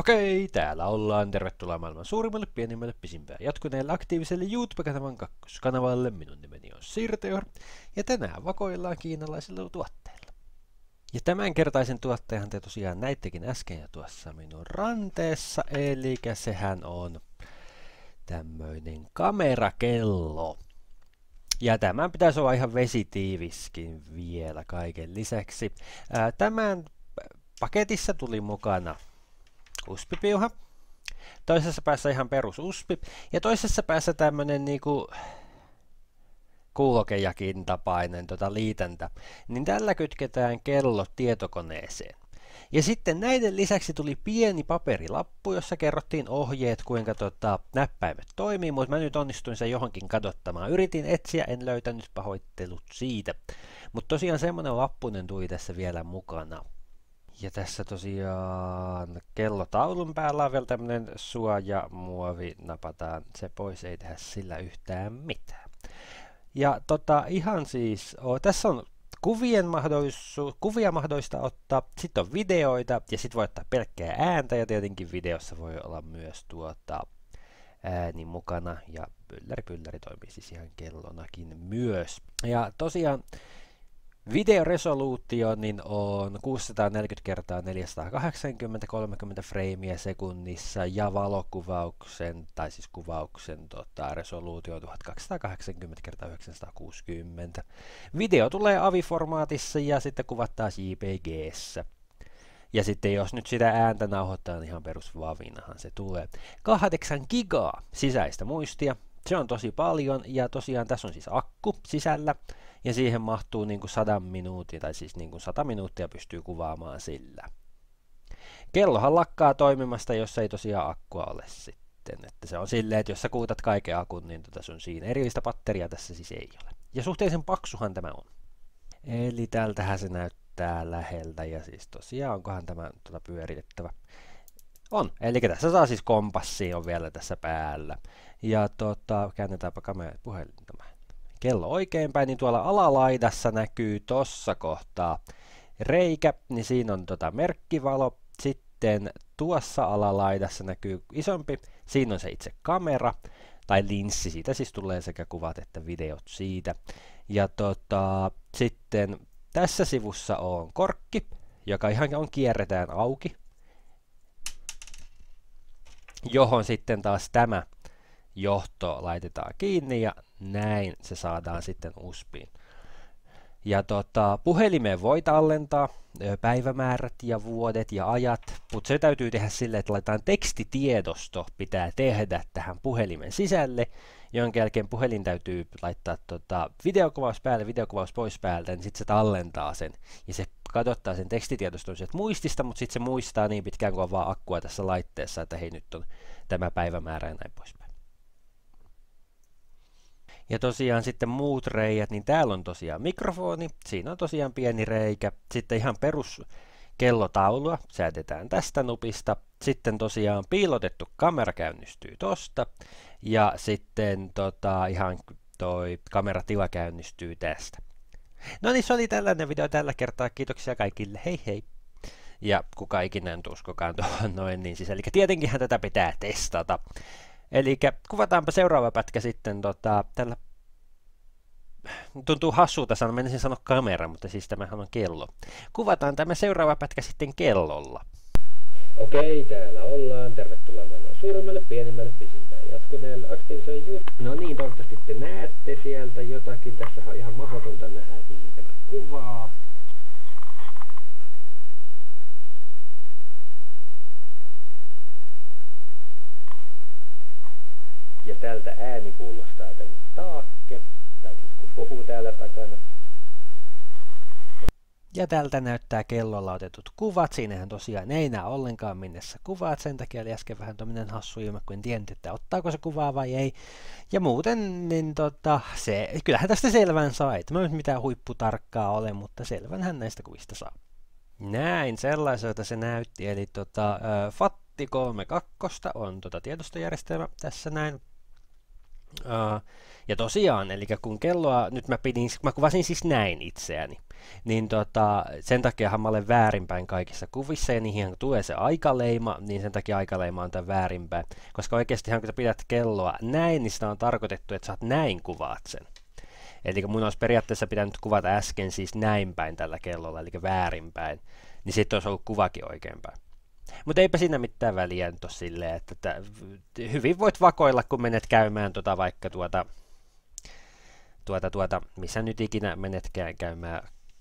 Okei, täällä ollaan. Tervetuloa maailman suurimmalle, pienimmälle, pisimpään jatkuneelle aktiiviselle YouTube-kanavan kakkoskanavalle. Minun nimeni on Sirteor, ja tänään vakoillaan kiinalaisilla tuotteilla. Ja tämänkertaisen tuotteehan te tosiaan näittekin äsken jo tuossa minun ranteessa, eli sehän on tämmöinen kamerakello. Ja tämän pitäisi olla ihan vesitiiviskin vielä kaiken lisäksi. Tämän paketissa tuli mukana USB-piuha, toisessa päässä ihan perus USB, ja toisessa päässä tämmönen niinku kuulokejakin tapainen liitäntä, niin tällä kytketään kello tietokoneeseen. Ja sitten näiden lisäksi tuli pieni paperilappu, jossa kerrottiin ohjeet, kuinka näppäimet toimii, mutta mä nyt onnistuin sen johonkin kadottamaan. Yritin etsiä, en löytänyt, pahoittelut siitä. Mutta tosiaan semmonen lappunen tuli tässä vielä mukana. Ja tässä tosiaan kellotaulun päällä on vielä tämmönen suojamuovi, napataan se pois, ei tehdä sillä yhtään mitään. Ja ihan siis, tässä on kuvia mahdollista ottaa, sitten on videoita ja sitten voi ottaa pelkkää ääntä ja tietenkin videossa voi olla myös ääni mukana ja pylläri toimii siis ihan kellonakin myös. Ja tosiaan videoresoluutio niin on 640 x 480 30 freimiä sekunnissa ja valokuvauksen tai siis kuvauksen resoluutio 1280 x 960. Video tulee AVI-formaatissa ja sitten kuvat taas JPG:ssä. Ja sitten jos nyt sitä ääntä nauhoittaa, niin ihan perus WAVinahan se tulee. 8 gigaa sisäistä muistia. Se on tosi paljon ja tosiaan tässä on siis akku sisällä ja siihen mahtuu niinku 100 minuuttia tai siis niinku 100 minuuttia pystyy kuvaamaan sillä. Kellohan lakkaa toimimasta, jos ei tosiaan akkua ole sitten. Että se on silleen, että jos sä kuutat kaiken akun, niin sun siinä erillistä batteriaa tässä siis ei ole. Ja suhteellisen paksuhan tämä on. Eli tältähän se näyttää läheltä ja siis tosiaan onkohan tämä pyöritettävä. On, eli tässä saa siis kompassi on vielä tässä päällä. Ja käännetäänpä tämä kello oikeinpäin, niin tuolla alalaidassa näkyy tossa kohtaa reikä, niin siinä on merkkivalo. Sitten tuossa alalaidassa näkyy isompi, siinä on se itse kamera, tai linssi, siitä siis tulee sekä kuvat että videot siitä. Ja sitten tässä sivussa on korkki, joka ihan kierretään auki, johon sitten taas tämä johto laitetaan kiinni ja näin se saadaan sitten USBiin. Ja puhelimeen voi tallentaa päivämäärät ja vuodet ja ajat, mutta se täytyy tehdä silleen, että laitetaan tekstitiedosto pitää tehdä tähän puhelimen sisälle, jonka jälkeen puhelin täytyy laittaa videokuvaus päälle, videokuvaus pois päältä, niin sitten se tallentaa sen ja se kadottaa sen tekstitiedoston sieltä muistista, mutta sitten se muistaa niin pitkään kuin on vaan akkua tässä laitteessa, että hei nyt on tämä päivämäärä ja näin poispäin. Ja tosiaan sitten muut reijät, niin täällä on tosiaan mikrofoni, siinä on tosiaan pieni reikä, sitten ihan perus kellotaulua säädetään tästä nupista, sitten tosiaan piilotettu kamera käynnistyy tosta, ja sitten ihan toi kameratila käynnistyy tästä. No niin, se oli tällainen video tällä kertaa, kiitoksia kaikille, hei hei! Ja kuka ikinä en uskokaan tuohon noin niin siis, eli tietenkinhän tätä pitää testata. Eli kuvataanpa seuraava pätkä sitten tällä, tuntuu hassulta sanoa, menisin sanoa kamera, mutta siis tämähän on kello. Kuvataan tämä seuraava pätkä sitten kellolla. Okei, täällä ollaan. Tervetuloa maailman suurimmalle, pienimmälle, pisimpään jatkuneelle aktiiviselle YouTube. No niin, toivottavasti te näette sieltä jotakin. Tässä on ihan mahdotonta nähdä, että mihin tämä kuvaa. Ja tältä ääni kuulostaa tänne taakke, tai kun puhuu täällä takana. Ja tältä näyttää kellolla otetut kuvat. Siinähän tosiaan ei näe ollenkaan minne sä kuvaat, sen takia oli äsken vähän tommonen hassu ilme, kun en tiennyt, että ottaako se kuvaa vai ei. Ja muuten, niin kyllähän tästä selvän sai. Tämä ei mitään huipputarkkaa ole, mutta selvänhän näistä kuvista saa. Näin, sellaiselta se näytti, eli FAT32 on tiedostojärjestelmä tässä näin. Ja tosiaan, eli kun kelloa, nyt mä kuvasin siis näin itseäni, niin sen takiahan mä olen väärinpäin kaikissa kuvissa, ja niihin tulee se aikaleima, niin sen takia aikaleima on tämän väärinpäin. Koska oikeastihan kun sä pidät kelloa näin, niin sitä on tarkoitettu, että sä oot näin kuvaat sen. Eli mun olisi periaatteessa pitänyt kuvata äsken siis näin päin tällä kellolla, eli väärinpäin, niin sitten olisi ollut kuvakin oikeinpäin. Mutta eipä siinä mitään väliä nyt ole silleen, että hyvin voit vakoilla, kun menet käymään missä nyt ikinä menetkään käymään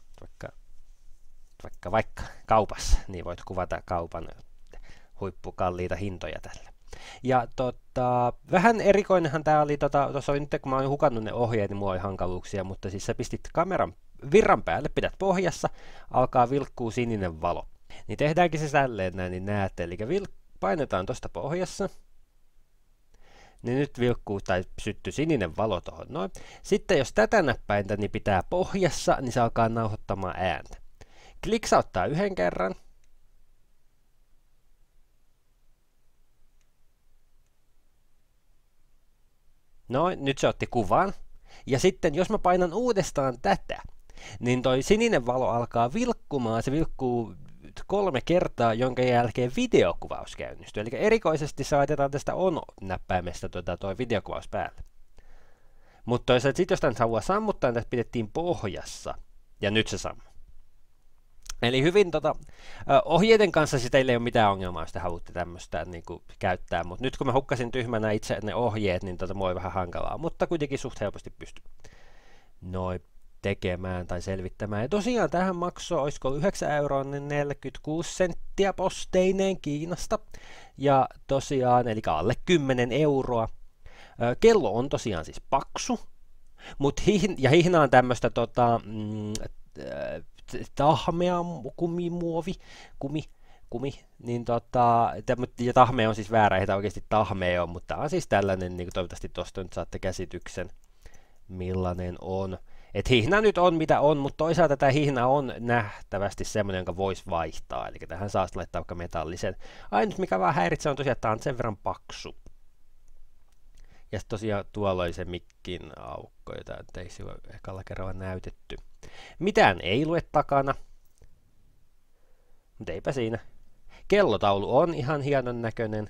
vaikka kaupassa, niin voit kuvata kaupan huippukalliita hintoja tällä. Ja vähän erikoinenhan tää oli, tuossa oli nyt kun mä olin hukannut ne ohjeet, niin mulla oli hankaluuksia, mutta siis sä pistit kameran virran päälle, pidät pohjassa, alkaa vilkkuu sininen valo. Niin tehdäänkin se tälleen näin, niin näette, eli painetaan tuosta pohjassa, niin nyt vilkkuu tai syttyy sininen valo tuohon noin. Sitten jos tätä näppäintä niin pitää pohjassa, niin se alkaa nauhoittamaan ääntä. Kliksauttaa yhden kerran. Noin, nyt se otti kuvan. Ja sitten jos mä painan uudestaan tätä, niin toi sininen valo alkaa vilkkumaan, se vilkkuu 3 kertaa, jonka jälkeen videokuvaus käynnistyy. Eli erikoisesti laitetaan tästä on-näppäimestä toi videokuvaus päälle. Mutta toisaalta sitten jos tämän haluaa sammuttaa, niin tästä pidettiin pohjassa. Ja nyt se sammuu. Eli hyvin ohjeiden kanssa siis teillä ei ole mitään ongelmaa, jos te haluatte tämmöistä niin käyttää. Mutta nyt kun mä hukkasin tyhmänä itse ne ohjeet, niin mua on vähän hankalaa. Mutta kuitenkin suht helposti pystyy noin tekemään tai selvittämään. Ja tosiaan tähän maksoi, olisiko 9,46 € posteineen Kiinasta. Ja tosiaan, eli alle 10 €. Kello on tosiaan siis paksu, hihna on tämmöistä tahmea kumi, niin ja tahmea on siis väärä, ei tämä oikeasti tahmea on, mutta tämä on siis tällainen, niin toivottavasti tuosta nyt saatte käsityksen, millainen on. Et hihna nyt on mitä on, mutta toisaalta tämä hihna on nähtävästi semmoinen, jonka voisi vaihtaa, eli tähän saa laittaa vaikka metallisen. Ainut mikä vaan häiritsee on tosiaan, että tämä on sen verran paksu. Ja sitten tosiaan tuolla oli se mikkin aukko, jota ei silloin ekalla kerralla näytetty. Mitään ei lue takana, mutta eipä siinä. Kellotaulu on ihan hienon näköinen.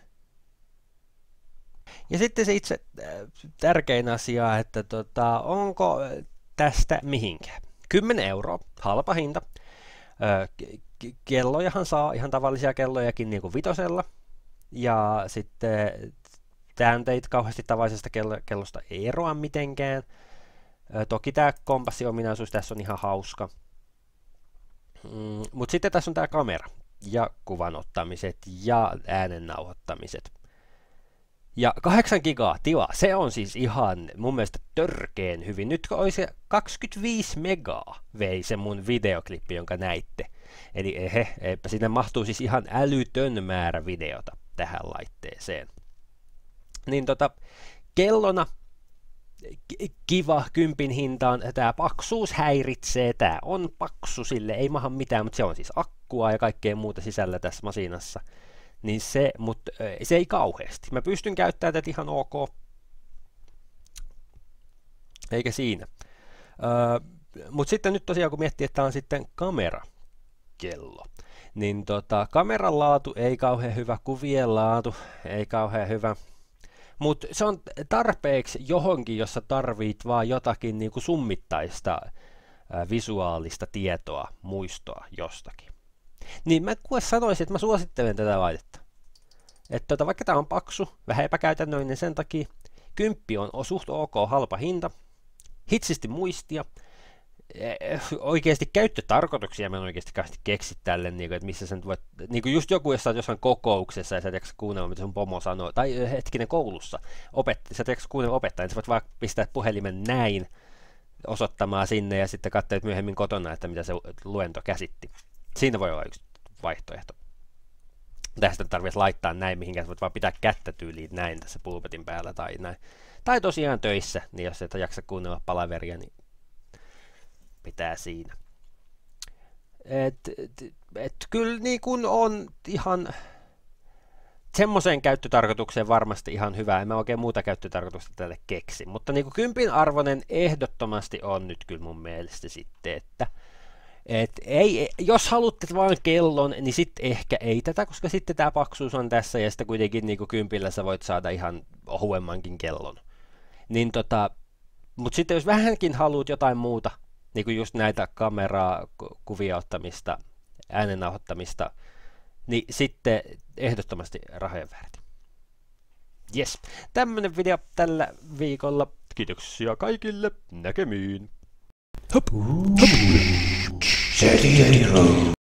Ja sitten se itse tärkein asia, että onko tästä mihinkään. 10 €, halpa hinta. Kellojahan saa, ihan tavallisia kellojakin niin kuin vitosella. Ja sitten tämä ei kauheasti tavallisesta kellosta eroa mitenkään. Toki tämä kompassiominaisuus tässä on ihan hauska. Mutta sitten tässä on tämä kamera ja kuvanottamiset ja äänen nauhoittamiset. Ja 8 gigaa tilaa, se on siis ihan mun mielestä törkeen hyvin. Nyt kun olisi 25 megaa vei se mun videoklippi, jonka näitte. Eli eipä sinne mahtuu siis ihan älytön määrä videota tähän laitteeseen. Niin kellona kiva 10 hintaan, tämä paksuus häiritsee, tämä on paksu, sille ei maha mitään, mutta se on siis akkua ja kaikkea muuta sisällä tässä masinassa. Niin mutta se ei kauheasti. Mä pystyn käyttämään tätä ihan ok. Eikä siinä. Mutta sitten nyt tosiaan kun miettii, että tämä on sitten kamerakello, niin kameran laatu ei kauhean hyvä, kuvien laatu ei kauhean hyvä. Mutta se on tarpeeksi johonkin, jossa tarvit vaan jotakin niin kuin summittaista visuaalista tietoa, muistoa jostakin. Niin mä sanoisin, että mä suosittelen tätä laitetta. Että vaikka tää on paksu, vähän epäkäytännöllinen sen takia, 10 on suht ok halpa hinta, hitsisti muistia, oikeasti käyttötarkoituksia mä en oikeasti keksi tälle, niin kuin, että missä sen voit, niin kuin just joku, jos sä oot jossain kokouksessa ja sä et jaksa kuunnella, mitä sun pomo sanoo, tai hetkinen koulussa, sä et jaksa kuunnella opettaja, niin sä voit vaan pistää puhelimen näin osoittamaan sinne ja sitten katsoa myöhemmin kotona, että mitä se luento käsitti. Siinä voi olla yksi vaihtoehto. Tästä tarvitsisi laittaa näin mihinkään, voit vaan pitää kättä tyyliin näin tässä pulpetin päällä tai näin. Tai tosiaan töissä, niin jos et jaksa kuunnella palaveria, niin pitää siinä. Kyllä niin kun on ihan semmoiseen käyttötarkoitukseen varmasti ihan hyvä. En mä oikein muuta käyttötarkoitusta tälle keksi. Mutta niin kuin 10 arvoinen ehdottomasti on nyt kyllä mun mielestä sitten, että jos haluatte vaan kellon, niin sitten ehkä ei tätä, koska sitten tämä paksuus on tässä ja sitten kuitenkin niin kuin 10 sä voit saada ihan ohuemmankin kellon. Niin mutta sitten jos vähänkin haluat jotain muuta, niin kuin just näitä kameraa, kuvia ottamista, äänennauhoittamista, niin sitten ehdottomasti rahojen väärti. Jes, tämmönen video tällä viikolla. Kiitoksia kaikille, näkemiin.